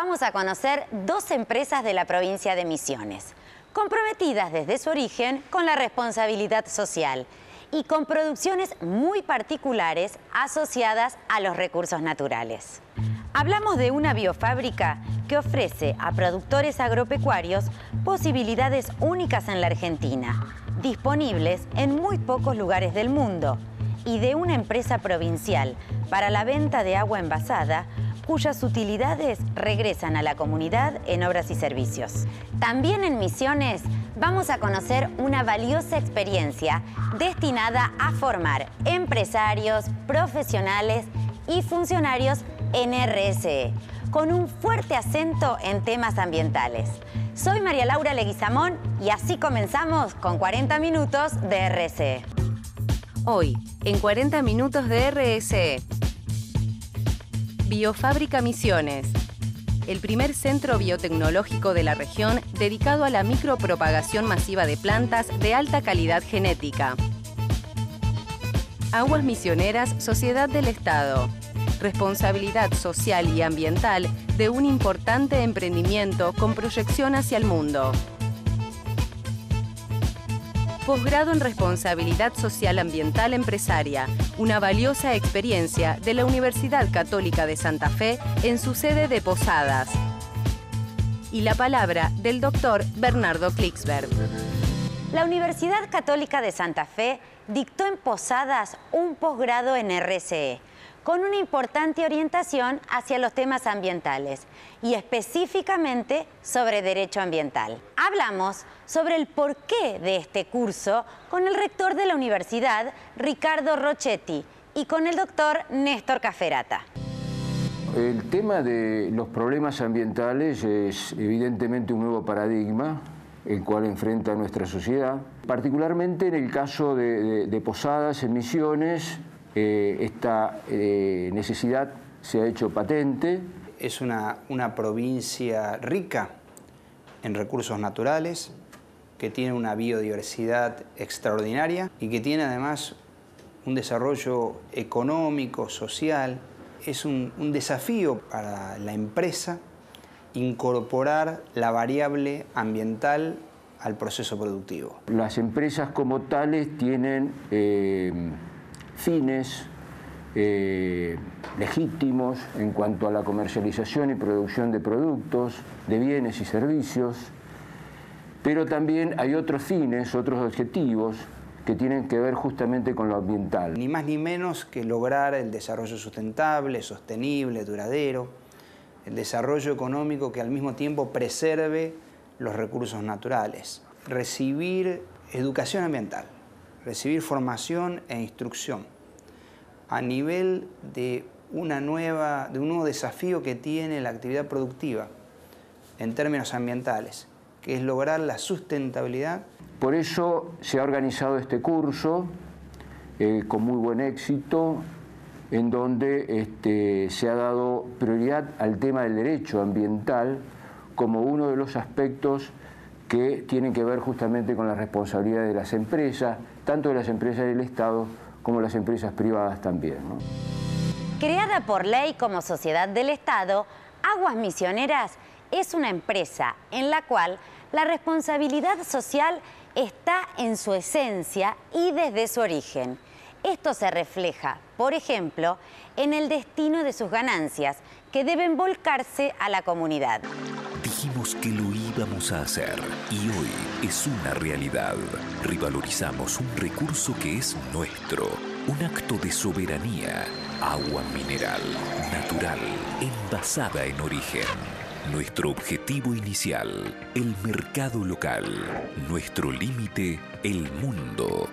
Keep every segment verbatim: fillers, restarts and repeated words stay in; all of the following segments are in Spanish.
vamos a conocer dos empresas de la provincia de Misiones, comprometidas desde su origen con la responsabilidad social y con producciones muy particulares asociadas a los recursos naturales. Hablamos de una biofábrica que ofrece a productores agropecuarios posibilidades únicas en la Argentina, disponibles en muy pocos lugares del mundo, y de una empresa provincial para la venta de agua envasada, cuyas utilidades regresan a la comunidad en obras y servicios. También en Misiones vamos a conocer una valiosa experiencia destinada a formar empresarios, profesionales y funcionarios en R S E, con un fuerte acento en temas ambientales. Soy María Laura Leguizamón y así comenzamos con cuarenta minutos de R S E. Hoy, en cuarenta minutos de R S E. Biofábrica Misiones, el primer centro biotecnológico de la región dedicado a la micropropagación masiva de plantas de alta calidad genética. Aguas Misioneras, Sociedad del Estado. Responsabilidad social y ambiental de un importante emprendimiento con proyección hacia el mundo. Posgrado en Responsabilidad Social Ambiental Empresaria, una valiosa experiencia de la Universidad Católica de Santa Fe en su sede de Posadas. Y la palabra del doctor Bernardo Klicksberg. La Universidad Católica de Santa Fe dictó en Posadas un posgrado en R S E, con una importante orientación hacia los temas ambientales y específicamente sobre derecho ambiental. Hablamos sobre el porqué de este curso con el rector de la universidad, Ricardo Rochetti, y con el doctor Néstor Caferata. El tema de los problemas ambientales es evidentemente un nuevo paradigma, el cual enfrenta nuestra sociedad, particularmente en el caso de, de, de Posadas, en Misiones. Eh, esta eh, necesidad se ha hecho patente. Es una, una provincia rica en recursos naturales, que tiene una biodiversidad extraordinaria y que tiene además un desarrollo económico, social. Es un, un desafío para la empresa incorporar la variable ambiental al proceso productivo. Las empresas como tales tienen eh, fines eh, legítimos en cuanto a la comercialización y producción de productos, de bienes y servicios, pero también hay otros fines, otros objetivos que tienen que ver justamente con lo ambiental. Ni más ni menos que lograr el desarrollo sustentable, sostenible, duradero, el desarrollo económico que al mismo tiempo preserve los recursos naturales, recibir educación ambiental, recibir formación e instrucción a nivel de, una nueva, de un nuevo desafío que tiene la actividad productiva en términos ambientales, que es lograr la sustentabilidad. Por eso se ha organizado este curso eh, con muy buen éxito, en donde este, se ha dado prioridad al tema del derecho ambiental como uno de los aspectos que tienen que ver justamente con la responsabilidad de las empresas, tanto de las empresas del Estado como las empresas privadas también, ¿no? Creada por ley como sociedad del Estado, Aguas Misioneras es una empresa en la cual la responsabilidad social está en su esencia y desde su origen. Esto se refleja, por ejemplo, en el destino de sus ganancias, que deben volcarse a la comunidad. Dijimos que lo íbamos a hacer y hoy es una realidad. Revalorizamos un recurso que es nuestro, un acto de soberanía. Agua mineral, natural, envasada en origen. Nuestro objetivo inicial, el mercado local. Nuestro límite, el mundo.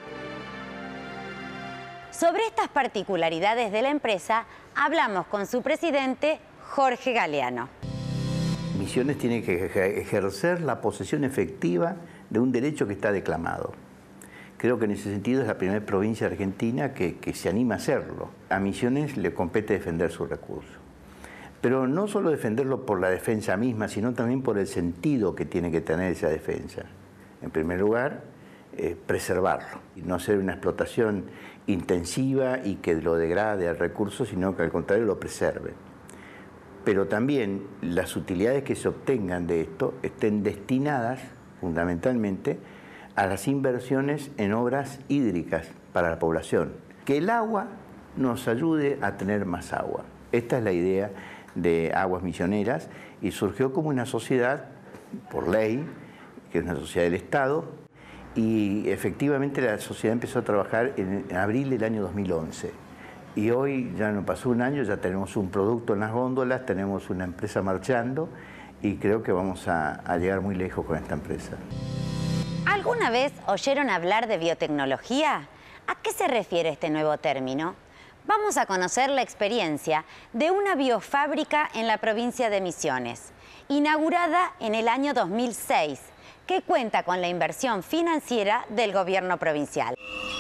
Sobre estas particularidades de la empresa, hablamos con su presidente, Jorge Galeano. Misiones tiene que ejercer la posesión efectiva de un derecho que está declamado. Creo que en ese sentido es la primera provincia argentina que, que se anima a hacerlo. A Misiones le compete defender su recurso. Pero no solo defenderlo por la defensa misma, sino también por el sentido que tiene que tener esa defensa. En primer lugar, eh, preservarlo, y no hacer una explotación intensiva y que lo degrade al recurso, sino que al contrario lo preserve. pero también las utilidades que se obtengan de esto estén destinadas fundamentalmente a las inversiones en obras hídricas para la población. Que el agua nos ayude a tener más agua. Esta es la idea de Aguas Misioneras y surgió como una sociedad por ley, que es una sociedad del Estado, y efectivamente la sociedad empezó a trabajar en abril del año dos mil once. Y hoy ya no pasó un año, ya tenemos un producto en las góndolas, tenemos una empresa marchando y creo que vamos a, a llegar muy lejos con esta empresa. ¿Alguna vez oyeron hablar de biotecnología? ¿A qué se refiere este nuevo término? Vamos a conocer la experiencia de una biofábrica en la provincia de Misiones, inaugurada en el año dos mil seis, que cuenta con la inversión financiera del gobierno provincial.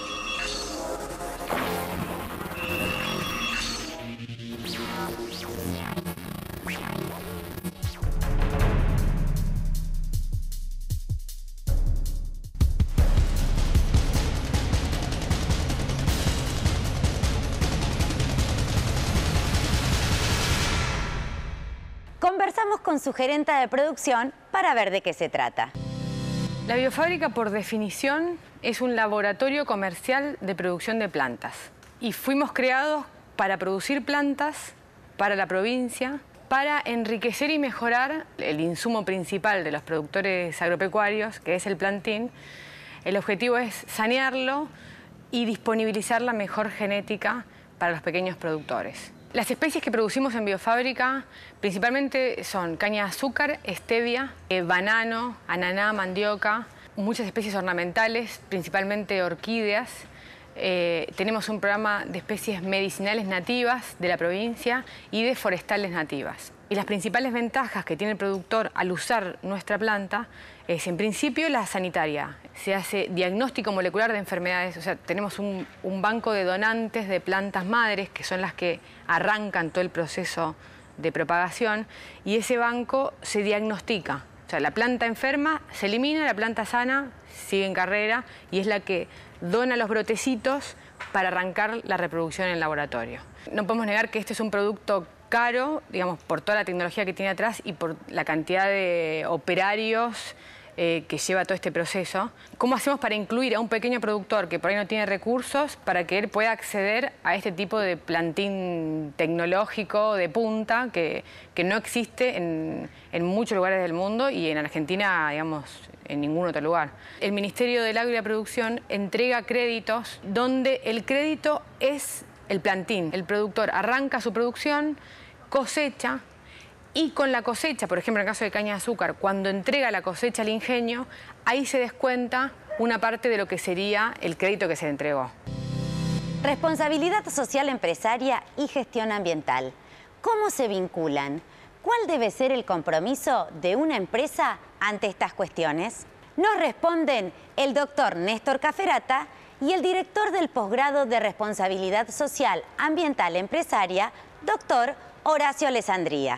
Conversamos con su gerenta de producción para ver de qué se trata. La biofábrica, por definición, es un laboratorio comercial de producción de plantas. Y fuimos creados para producir plantas para la provincia, para enriquecer y mejorar el insumo principal de los productores agropecuarios, que es el plantín. El objetivo es sanearlo y disponibilizar la mejor genética para los pequeños productores. Las especies que producimos en biofábrica principalmente son caña de azúcar, stevia, eh, banano, ananá, mandioca, muchas especies ornamentales, principalmente orquídeas. Eh, tenemos un programa de especies medicinales nativas de la provincia y de forestales nativas. Y las principales ventajas que tiene el productor al usar nuestra planta es, en principio, la sanitaria. Se hace diagnóstico molecular de enfermedades, o sea, tenemos un, un banco de donantes de plantas madres, que son las que arrancan todo el proceso de propagación, y ese banco se diagnostica. O sea, la planta enferma se elimina, la planta sana sigue en carrera y es la que dona los brotecitos para arrancar la reproducción en el laboratorio. No podemos negar que este es un producto caro, digamos, por toda la tecnología que tiene atrás y por la cantidad de operarios eh, que lleva todo este proceso. ¿Cómo hacemos para incluir a un pequeño productor que por ahí no tiene recursos para que él pueda acceder a este tipo de plantín tecnológico de punta que, que no existe en, en muchos lugares del mundo y en Argentina, digamos, en ningún otro lugar? El Ministerio del Agro y la Producción entrega créditos donde el crédito es el plantín. El productor arranca su producción, cosecha, y con la cosecha, por ejemplo en el caso de caña de azúcar, cuando entrega la cosecha al ingenio, ahí se descuenta una parte de lo que sería el crédito que se le entregó. Responsabilidad social empresaria y gestión ambiental. ¿Cómo se vinculan? ¿Cuál debe ser el compromiso de una empresa ante estas cuestiones? Nos responden el doctor Néstor Caferata y el director del posgrado de Responsabilidad Social Ambiental Empresaria, doctor Horacio Alessandría.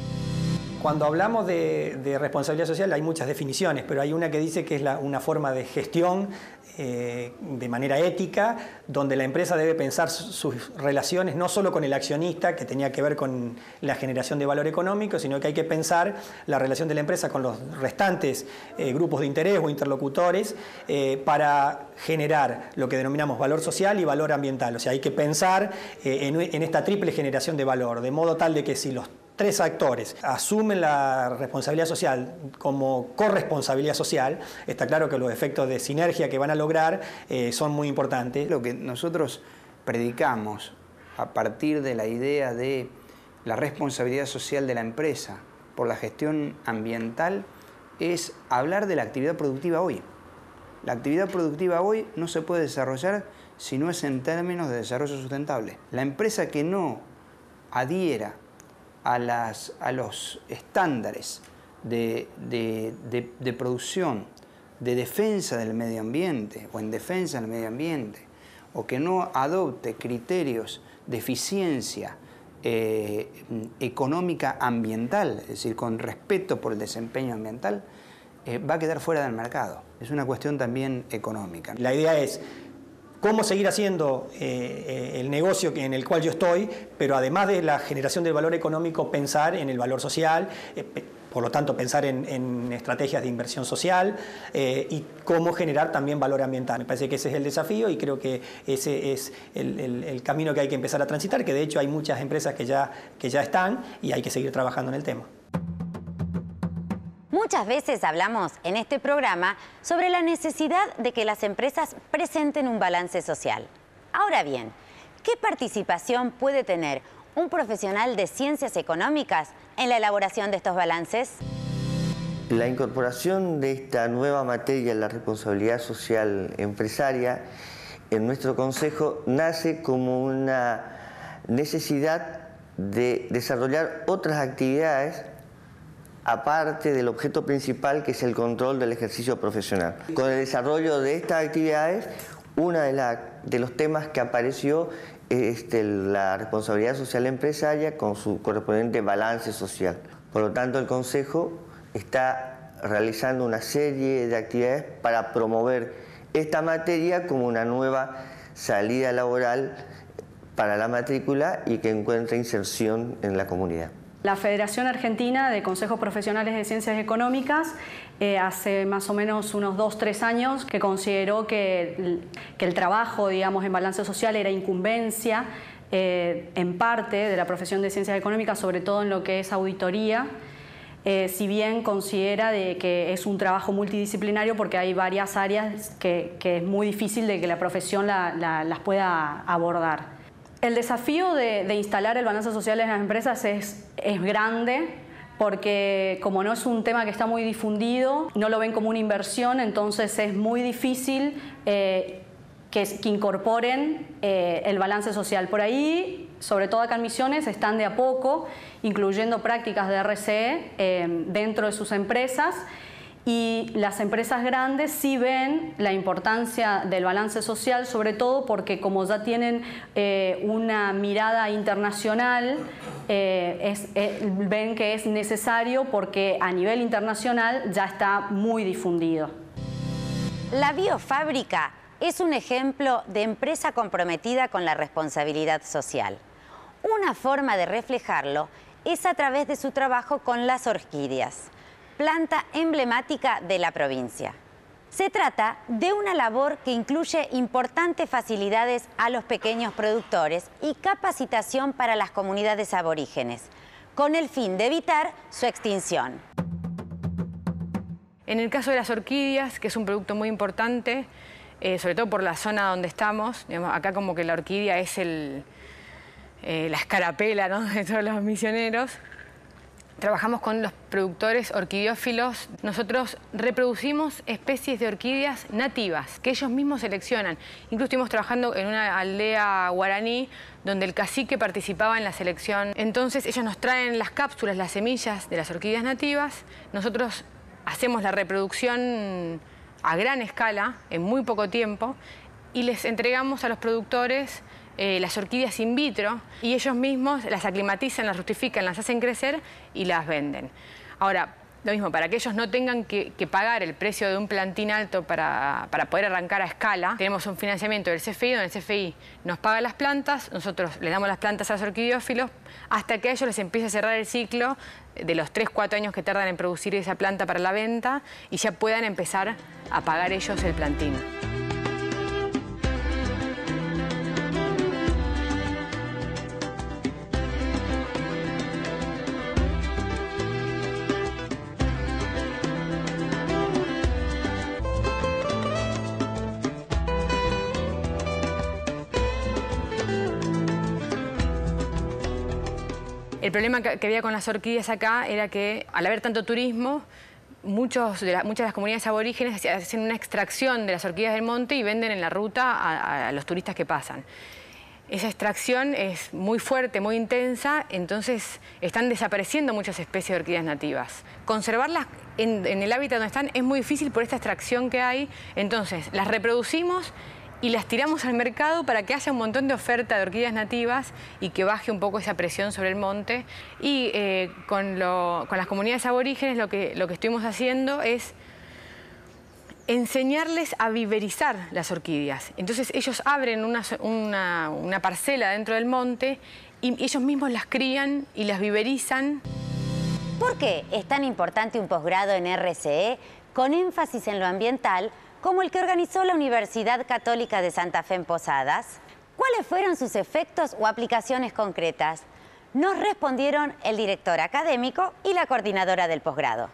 Cuando hablamos de, de responsabilidad social hay muchas definiciones, pero hay una que dice que es la, una forma de gestión eh, de manera ética, donde la empresa debe pensar sus relaciones no solo con el accionista, que tenía que ver con la generación de valor económico, sino que hay que pensar la relación de la empresa con los restantes eh, grupos de interés o interlocutores eh, para generar lo que denominamos valor social y valor ambiental. O sea, hay que pensar eh, en, en esta triple generación de valor, de modo tal de que si los tres actores asumen la responsabilidad social como corresponsabilidad social, está claro que los efectos de sinergia que van a lograr eh, son muy importantes. Lo que nosotros predicamos a partir de la idea de la responsabilidad social de la empresa por la gestión ambiental es hablar de la actividad productiva hoy. La actividad productiva hoy no se puede desarrollar si no es en términos de desarrollo sustentable. La empresa que no adhiera A, las, a los estándares de, de, de, de producción, de defensa del medio ambiente o en defensa del medio ambiente, o que no adopte criterios de eficiencia eh, económica ambiental, es decir, con respeto por el desempeño ambiental, eh, va a quedar fuera del mercado. Es una cuestión también económica. La idea es cómo seguir haciendo eh, el negocio en el cual yo estoy, pero además de la generación del valor económico, pensar en el valor social, eh, por lo tanto pensar en, en estrategias de inversión social eh, y cómo generar también valor ambiental. Me parece que ese es el desafío y creo que ese es el, el, el camino que hay que empezar a transitar, que de hecho hay muchas empresas que ya, que ya están y hay que seguir trabajando en el tema. Muchas veces hablamos en este programa sobre la necesidad de que las empresas presenten un balance social. Ahora bien, ¿qué participación puede tener un profesional de ciencias económicas en la elaboración de estos balances? La incorporación de esta nueva materia, la responsabilidad social empresaria, en nuestro Consejo nace como una necesidad de desarrollar otras actividades aparte del objeto principal, que es el control del ejercicio profesional. Con el desarrollo de estas actividades, uno de, la, de los temas que apareció es este, la responsabilidad social empresaria con su correspondiente balance social. Por lo tanto, el Consejo está realizando una serie de actividades para promover esta materia como una nueva salida laboral para la matrícula y que encuentre inserción en la comunidad. La Federación Argentina de Consejos Profesionales de Ciencias Económicas eh, hace más o menos unos dos, tres años que consideró que, que el trabajo, digamos, en balance social era incumbencia eh, en parte de la profesión de Ciencias Económicas, sobre todo en lo que es auditoría, eh, si bien considera de que es un trabajo multidisciplinario porque hay varias áreas que, que es muy difícil de que la profesión la, la, las pueda abordar. El desafío de, de instalar el balance social en las empresas es, es grande porque como no es un tema que está muy difundido, no lo ven como una inversión, entonces es muy difícil eh, que, que incorporen eh, el balance social. Por ahí, sobre todo acá en Misiones, están de a poco incluyendo prácticas de R C E eh, dentro de sus empresas. Y las empresas grandes sí ven la importancia del balance social, sobre todo porque como ya tienen eh, una mirada internacional, eh, es, eh, ven que es necesario porque a nivel internacional ya está muy difundido. La biofábrica es un ejemplo de empresa comprometida con la responsabilidad social. Una forma de reflejarlo es a través de su trabajo con las orquídeas, planta emblemática de la provincia. Se trata de una labor que incluye importantes facilidades a los pequeños productores y capacitación para las comunidades aborígenes, con el fin de evitar su extinción. En el caso de las orquídeas, que es un producto muy importante, eh, sobre todo por la zona donde estamos, digamos, acá como que la orquídea es el, eh, la escarapela, ¿no?, de todos los misioneros. Trabajamos con los productores orquidiófilos. Nosotros reproducimos especies de orquídeas nativas que ellos mismos seleccionan. Incluso estuvimos trabajando en una aldea guaraní donde el cacique participaba en la selección. Entonces ellos nos traen las cápsulas, las semillas de las orquídeas nativas. Nosotros hacemos la reproducción a gran escala, en muy poco tiempo, y les entregamos a los productores Eh, las orquídeas in vitro y ellos mismos las aclimatizan, las fructifican, las hacen crecer y las venden. Ahora, lo mismo, para que ellos no tengan que, que pagar el precio de un plantín alto para, para poder arrancar a escala, tenemos un financiamiento del C F I, donde el C F I nos paga las plantas, nosotros les damos las plantas a los orquidiófilos hasta que a ellos les empiece a cerrar el ciclo de los tres, cuatro años que tardan en producir esa planta para la venta y ya puedan empezar a pagar ellos el plantín. El problema que había con las orquídeas acá era que, al haber tanto turismo, muchos de la, muchas de las comunidades aborígenes hacen una extracción de las orquídeas del monte y venden en la ruta a, a los turistas que pasan. Esa extracción es muy fuerte, muy intensa, entonces están desapareciendo muchas especies de orquídeas nativas. Conservarlas en, en el hábitat donde están es muy difícil por esta extracción que hay, entonces las reproducimos y las tiramos al mercado para que haya un montón de oferta de orquídeas nativas y que baje un poco esa presión sobre el monte. Y eh, con, lo, con las comunidades aborígenes lo que, lo que estuvimos haciendo es enseñarles a viverizar las orquídeas. Entonces ellos abren una, una, una parcela dentro del monte y ellos mismos las crían y las viverizan. ¿Por qué es tan importante un posgrado en R C E con énfasis en lo ambiental como el que organizó la Universidad Católica de Santa Fe en Posadas? ¿Cuáles fueron sus efectos o aplicaciones concretas? Nos respondieron el director académico y la coordinadora del posgrado.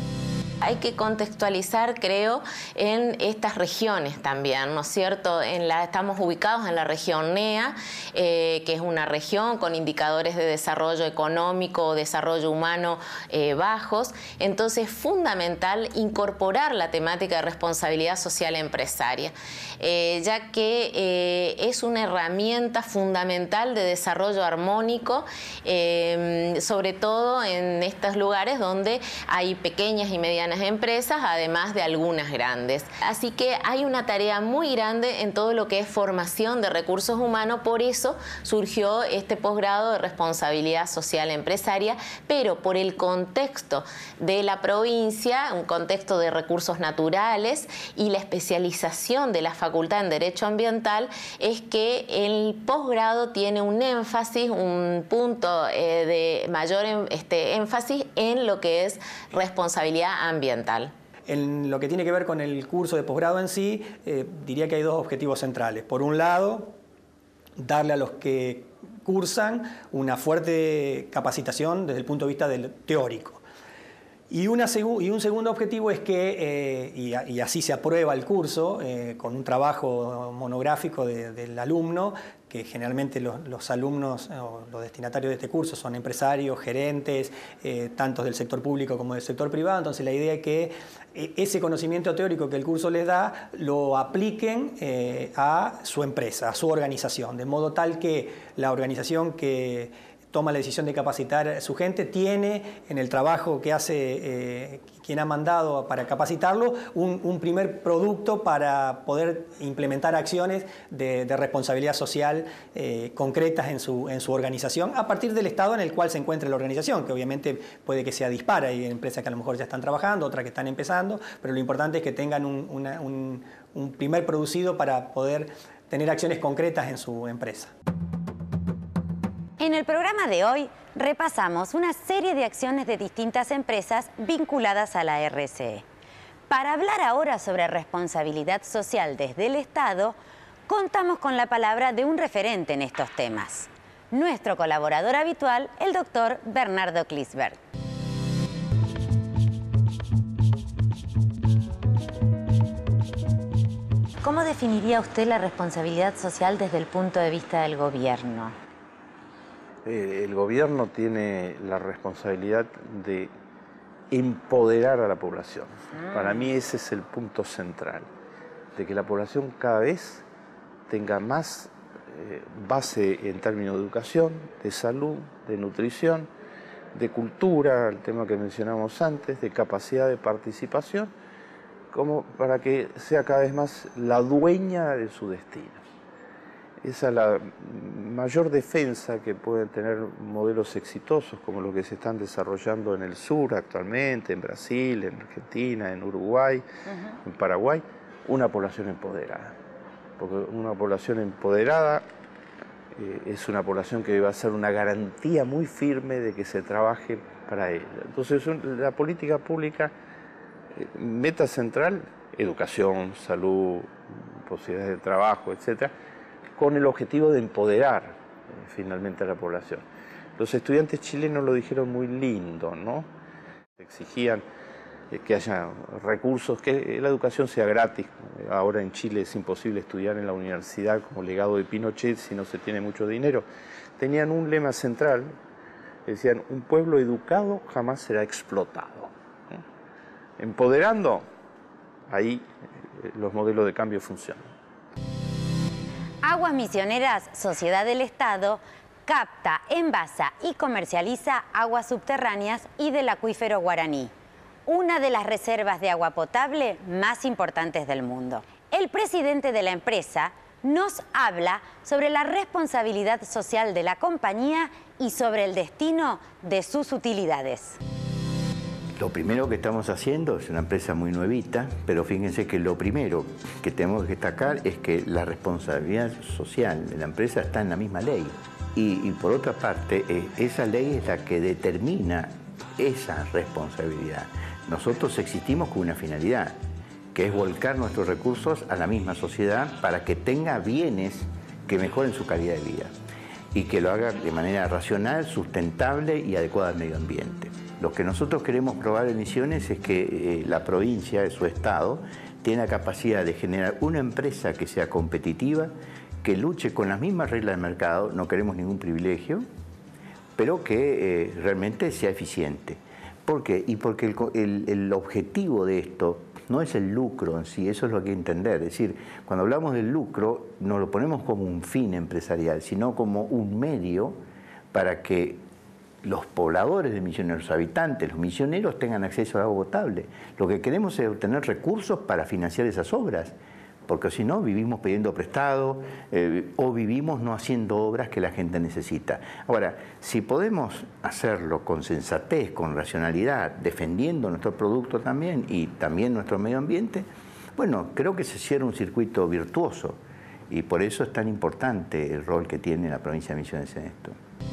Hay que contextualizar, creo, en estas regiones también, ¿no es cierto? En la, estamos ubicados en la región N E A, eh, que es una región con indicadores de desarrollo económico, desarrollo humano eh, bajos. Entonces, es fundamental incorporar la temática de responsabilidad social empresaria, eh, ya que eh, es una herramienta fundamental de desarrollo armónico, eh, sobre todo en estos lugares donde hay pequeñas y medianas empresas, además de algunas grandes. Así que hay una tarea muy grande en todo lo que es formación de recursos humanos, por eso surgió este posgrado de responsabilidad social empresaria, pero por el contexto de la provincia, un contexto de recursos naturales y la especialización de la Facultad en Derecho Ambiental, es que el posgrado tiene un énfasis, un punto eh, de mayor este, énfasis en lo que es responsabilidad ambiental. ambiental. En lo que tiene que ver con el curso de posgrado en sí, eh, diría que hay dos objetivos centrales. Por un lado, darle a los que cursan una fuerte capacitación desde el punto de vista del teórico. Y, una segu y un segundo objetivo es que, eh, y, a y así se aprueba el curso, eh, con un trabajo monográfico de, del alumno, que generalmente los, los alumnos o los destinatarios de este curso son empresarios, gerentes, eh, tanto del sector público como del sector privado. Entonces la idea es que ese conocimiento teórico que el curso les da lo apliquen eh, a su empresa, a su organización, de modo tal que la organización que toma la decisión de capacitar a su gente tiene en el trabajo que hace eh, quien ha mandado para capacitarlo un, un primer producto para poder implementar acciones de, de responsabilidad social eh, concretas en su, en su organización a partir del estado en el cual se encuentra la organización, que obviamente puede que sea dispar. Hay empresas que a lo mejor ya están trabajando, otras que están empezando, pero lo importante es que tengan un, una, un, un primer producido para poder tener acciones concretas en su empresa. En el programa de hoy repasamos una serie de acciones de distintas empresas vinculadas a la R C E. Para hablar ahora sobre responsabilidad social desde el Estado, contamos con la palabra de un referente en estos temas, nuestro colaborador habitual, el doctor Bernardo Kliesberg. ¿Cómo definiría usted la responsabilidad social desde el punto de vista del gobierno? El gobierno tiene la responsabilidad de empoderar a la población. Mm. Para mí ese es el punto central, de que la población cada vez tenga más eh, base en términos de educación, de salud, de nutrición, de cultura, el tema que mencionamos antes, de capacidad de participación, como para que sea cada vez más la dueña de su destino. Esa es la mayor defensa que pueden tener modelos exitosos como los que se están desarrollando en el sur actualmente, en Brasil, en Argentina, en Uruguay, uh-huh. en Paraguay, una población empoderada. Porque una población empoderada eh, es una población que va a ser una garantía muy firme de que se trabaje para ella. Entonces un, la política pública, eh, meta central, educación, salud, posibilidades de trabajo, etcétera, con el objetivo de empoderar eh, finalmente a la población. Los estudiantes chilenos lo dijeron muy lindo, ¿no? Exigían eh, que haya recursos, que la educación sea gratis. Ahora en Chile es imposible estudiar en la universidad como legado de Pinochet si no se tiene mucho dinero. Tenían un lema central, decían, un pueblo educado jamás será explotado. ¿Eh? Empoderando, ahí eh, los modelos de cambio funcionan. Aguas Misioneras, Sociedad del Estado, capta, envasa y comercializa aguas subterráneas y del acuífero Guaraní, una de las reservas de agua potable más importantes del mundo. El presidente de la empresa nos habla sobre la responsabilidad social de la compañía y sobre el destino de sus utilidades. Lo primero que estamos haciendo es una empresa muy nuevita, pero fíjense que lo primero que tenemos que destacar es que la responsabilidad social de la empresa está en la misma ley. Y, y por otra parte, eh, esa ley es la que determina esa responsabilidad. Nosotros existimos con una finalidad, que es volcar nuestros recursos a la misma sociedad para que tenga bienes que mejoren su calidad de vida y que lo haga de manera racional, sustentable y adecuada al medio ambiente. Lo que nosotros queremos probar en Misiones es que eh, la provincia, su estado, tiene la capacidad de generar una empresa que sea competitiva, que luche con las mismas reglas del mercado, no queremos ningún privilegio, pero que eh, realmente sea eficiente. ¿Por qué? Y porque el, el, el objetivo de esto no es el lucro en sí, eso es lo que hay que entender. Es decir, cuando hablamos del lucro, no lo ponemos como un fin empresarial, sino como un medio para que los pobladores de Misiones, los habitantes, los misioneros tengan acceso a agua potable. Lo que queremos es obtener recursos para financiar esas obras, porque si no vivimos pidiendo prestado eh, o vivimos no haciendo obras que la gente necesita. Ahora, si podemos hacerlo con sensatez, con racionalidad, defendiendo nuestro producto también y también nuestro medio ambiente, bueno, creo que se cierra un circuito virtuoso y por eso es tan importante el rol que tiene la provincia de Misiones en esto.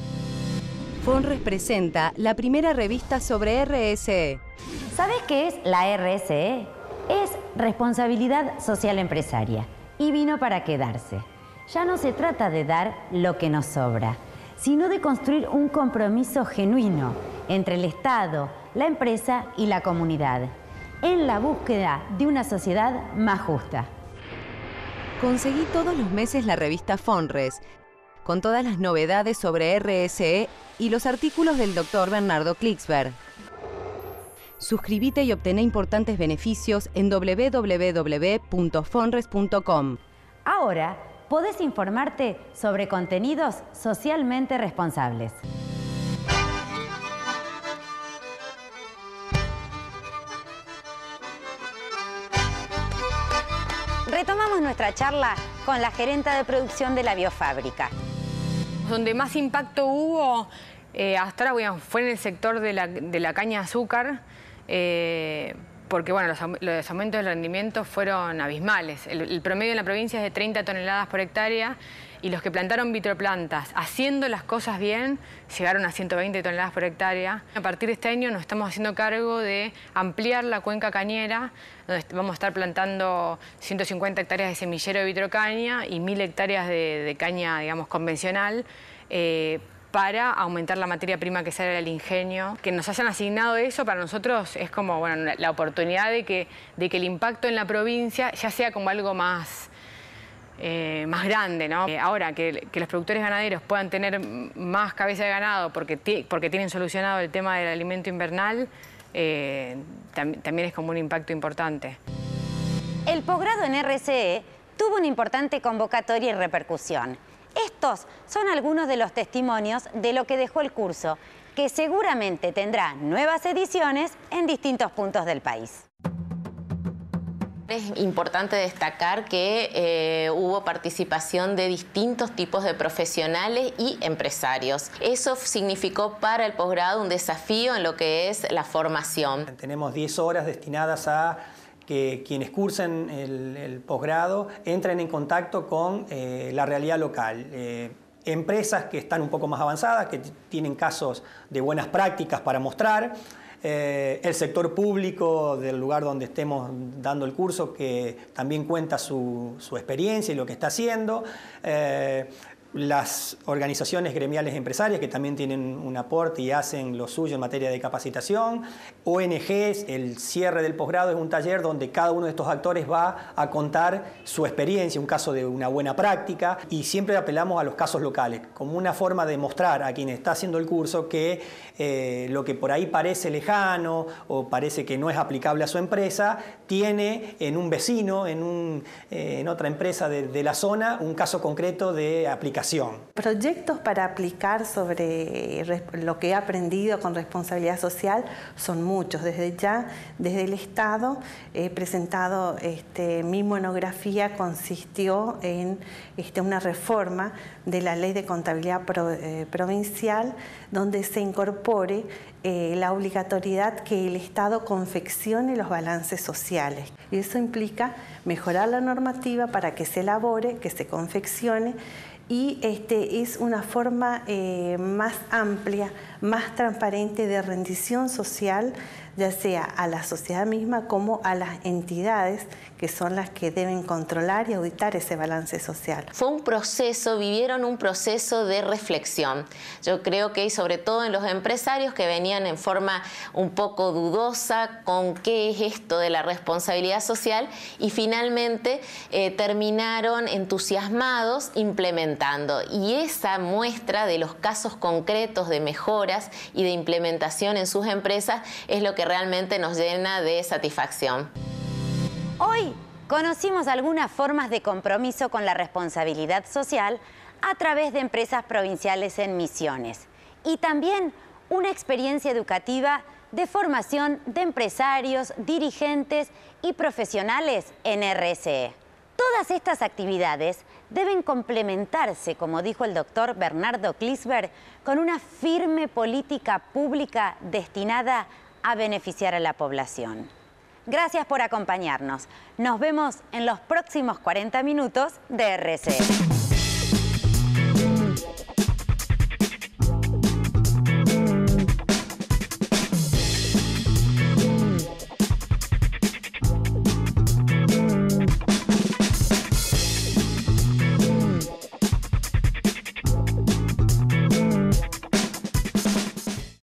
FONRES presenta la primera revista sobre R S E. ¿Sabes qué es la R S E? Es responsabilidad social empresaria y vino para quedarse. Ya no se trata de dar lo que nos sobra, sino de construir un compromiso genuino entre el Estado, la empresa y la comunidad, en la búsqueda de una sociedad más justa. Conseguí todos los meses la revista FONRES, con todas las novedades sobre R S E y los artículos del doctor Bernardo Klicksberg. Suscríbete y obtené importantes beneficios en doble u doble u doble u punto fonres punto com. Ahora podés informarte sobre contenidos socialmente responsables. Retomamos nuestra charla con la gerenta de producción de la biofábrica. Donde más impacto hubo eh, hasta ahora bueno, fue en el sector de la, de la caña de azúcar, eh, porque bueno, los, los aumentos del rendimiento fueron abismales. El, el promedio en la provincia es de treinta toneladas por hectárea y los que plantaron vitroplantas haciendo las cosas bien llegaron a ciento veinte toneladas por hectárea. A partir de este año nos estamos haciendo cargo de ampliar la cuenca cañera, donde vamos a estar plantando ciento cincuenta hectáreas de semillero de vitrocaña y mil hectáreas de, de caña, digamos, convencional, eh, para aumentar la materia prima que sale del ingenio. Que nos hayan asignado eso para nosotros es como bueno, la oportunidad de que, de que el impacto en la provincia ya sea como algo más, eh, más grande, ¿no? Eh, ahora, que, que los productores ganaderos puedan tener más cabeza de ganado porque, porque tienen solucionado el tema del alimento invernal, eh, tam, también es como un impacto importante. El posgrado en R S E tuvo una importante convocatoria y repercusión. Estos son algunos de los testimonios de lo que dejó el curso, que seguramente tendrá nuevas ediciones en distintos puntos del país. Es importante destacar que eh, hubo participación de distintos tipos de profesionales y empresarios. Eso significó para el posgrado un desafío en lo que es la formación. Tenemos diez horas destinadas a que quienes cursen el, el posgrado entren en contacto con eh, la realidad local. Eh, empresas que están un poco más avanzadas, que tienen casos de buenas prácticas para mostrar, eh, el sector público del lugar donde estemos dando el curso, que también cuenta su, su experiencia y lo que está haciendo, eh, las organizaciones gremiales empresarias que también tienen un aporte y hacen lo suyo en materia de capacitación, O N Ges, el cierre del posgrado es un taller donde cada uno de estos actores va a contar su experiencia, un caso de una buena práctica, y siempre apelamos a los casos locales, como una forma de mostrar a quien está haciendo el curso que eh, lo que por ahí parece lejano o parece que no es aplicable a su empresa, tiene en un vecino, en, un, eh, en otra empresa de, de la zona, un caso concreto de aplicación. Proyectos para aplicar sobre lo que he aprendido con responsabilidad social son muchos. Desde ya, desde el Estado, he presentado, este, mi monografía consistió en este, una reforma de la Ley de Contabilidad Pro, eh, Provincial, donde se incorpore eh, la obligatoriedad que el Estado confeccione los balances sociales. Y eso implica mejorar la normativa para que se elabore, que se confeccione, y este, es una forma eh, más amplia, más transparente de rendición social, ya sea a la sociedad misma como a las entidades que son las que deben controlar y auditar ese balance social. Fue un proceso, vivieron un proceso de reflexión. Yo creo que, y sobre todo en los empresarios que venían en forma un poco dudosa con qué es esto de la responsabilidad social, y finalmente eh, terminaron entusiasmados implementando. Y esa muestra de los casos concretos de mejoras y de implementación en sus empresas es lo que realmente nos llena de satisfacción. Hoy conocimos algunas formas de compromiso con la responsabilidad social a través de empresas provinciales en Misiones, y también una experiencia educativa de formación de empresarios, dirigentes y profesionales en R S E. Todas estas actividades deben complementarse, como dijo el doctor Bernardo Kliesberg, con una firme política pública destinada a beneficiar a la población. Gracias por acompañarnos. Nos vemos en los próximos cuarenta minutos de R S E.